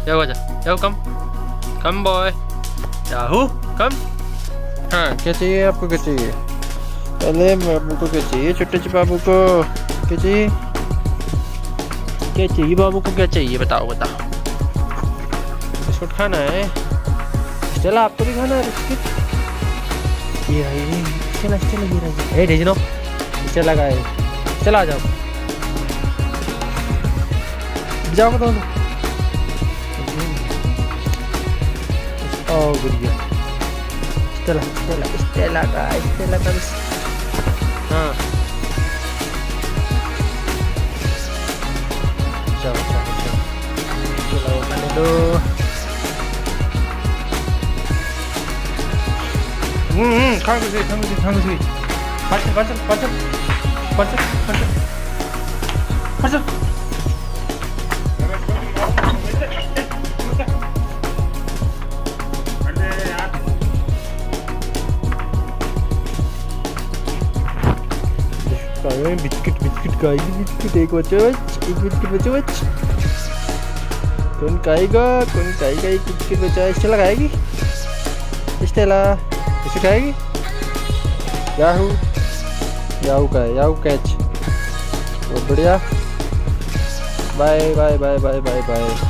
Yahoo आजा, Yahoo come boy, Yahoo come. हाँ क्या चाहिए आपको, क्या चाहिए? पहले बाबू को क्या चाहिए, छोटे से बाबू को क्या चाहिए? क्या चाहिए बाबू को, क्या चाहिए बताओ बताओ। बिस्कुट खाना है? चला आपको भी खाना है बिस्किट? ये रही, चला चला ये रही। ढेजनो चला गए, चला जाओ जाओ तो। ओ गुड़िया चला चला स्टेला का हाँ जाओ जाओ जाओ चलो खाने दो। खांग बिस्किट खाएगी, बिस्किट एक बिस्किट बचे बच। कौन खाएगा एक बिस्किट बचा है। स्टेला खाएगी, स्टेला इसे खाएगी। याहू का है, याहू कैच। बहुत बढ़िया, bye bye bye bye bye bye.